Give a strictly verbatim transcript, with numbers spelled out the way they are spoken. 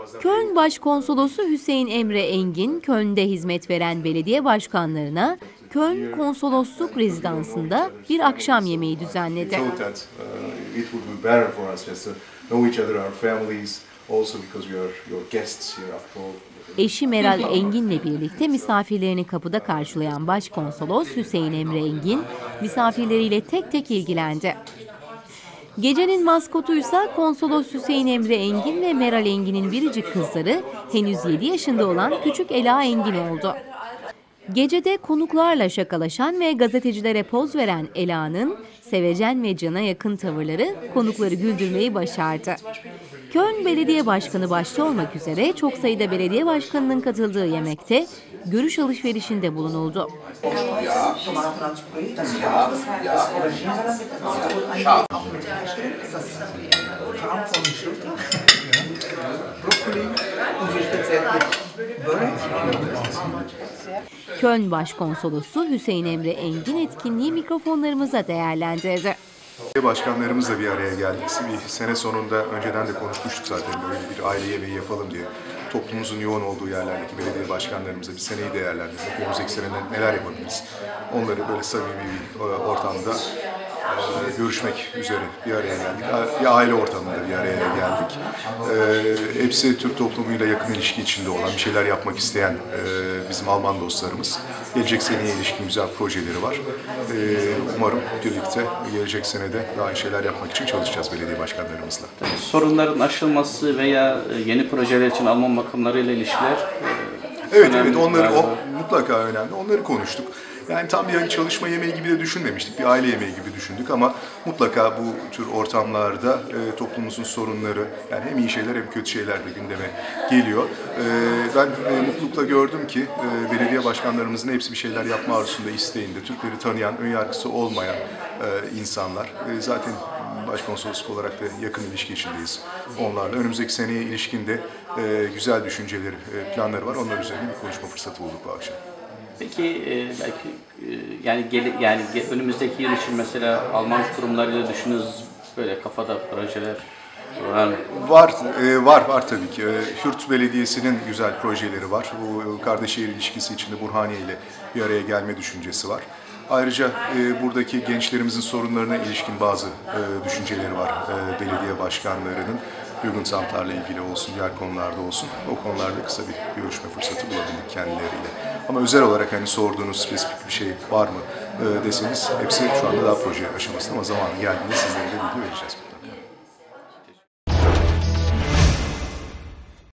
Köln Başkonsolosu Hüseyin Emre Engin, Köln'de hizmet veren belediye başkanlarına Köln Konsolosluk Rezidansı'nda bir akşam yemeği düzenledi. Eşi Meral Engin'le birlikte misafirlerini kapıda karşılayan Başkonsolos Hüseyin Emre Engin, misafirleriyle tek tek ilgilendi. Gecenin maskotuysa Konsolos Hüseyin Emre Engin ve Meral Engin'in biricik kızları henüz yedi yaşında olan küçük Ela Engin oldu. Gecede konuklarla şakalaşan ve gazetecilere poz veren Ela'nın sevecen ve cana yakın tavırları konukları güldürmeyi başardı. Köln Belediye Başkanı başta olmak üzere çok sayıda belediye başkanının katıldığı yemekte görüş alışverişinde bulunuldu. Köln Başkonsolosu Hüseyin Emre Engin etkinliği mikrofonlarımıza değerlendirdi. Başkanlarımızla bir araya geldik. Bir sene sonunda önceden de konuşmuştuk zaten böyle bir aile yemeği yapalım diye. Toplumumuzun yoğun olduğu yerlerdeki belediye başkanlarımızla bir seneyi değerlendirdik. Önümüzdeki senede neler yapabiliriz? Onları böyle samimi bir ortamda görüşmek üzere bir araya geldik. Bir aile ortamında bir araya geldik. Ee, hepsi Türk toplumuyla yakın ilişki içinde olan, bir şeyler yapmak isteyen e, bizim Alman dostlarımız. Gelecek seneye ilişkin güzel projeleri var. Ee, umarım birlikte gelecek senede daha iyi şeyler yapmak için çalışacağız belediye başkanlarımızla. Sorunların aşılması veya yeni projeler için Alman makamlarıyla ilişkiler Evet, evet, onları o, mutlaka önemli. Onları konuştuk. Yani tam bir hani çalışma yemeği gibi de düşünmemiştik, bir aile yemeği gibi düşündük ama mutlaka bu tür ortamlarda e, toplumumuzun sorunları, yani hem iyi şeyler hem kötü şeyler de gündeme geliyor. E, ben e, mutlulukla gördüm ki e, belediye başkanlarımızın hepsi bir şeyler yapma arzusunda, isteğinde, Türkleri tanıyan, önyargısı olmayan e, insanlar. E, zaten Başkonsolosluk olarak da yakın ilişki içindeyiz onlarla. Önümüzdeki seneye ilişkin de e, güzel düşünceleri, e, planları var. Onlar üzerine bir konuşma fırsatı bulduk bu akşam. Peki e, belki e, yani gel, yani önümüzdeki yıl için mesela Alman kurumlarıyla düşündüğünüz böyle kafada projeler var mı? Var, e, var, var tabii ki. E, Hürt Belediyesi'nin güzel projeleri var. Bu Kardeşehir ilişkisi içinde Burhaniye ile bir araya gelme düşüncesi var. Ayrıca e, buradaki gençlerimizin sorunlarına ilişkin bazı e, düşünceleri var e, belediye başkanlarının. Jugendamtlarla ilgili olsun, diğer konularda olsun. O konularda kısa bir görüşme fırsatı bulabildik kendileriyle. Ama özel olarak hani sorduğunuz spesifik bir şey var mı e, deseniz hepsi şu anda daha proje aşamasında ama zamanı geldiğinde sizlere de bilgi vereceğiz.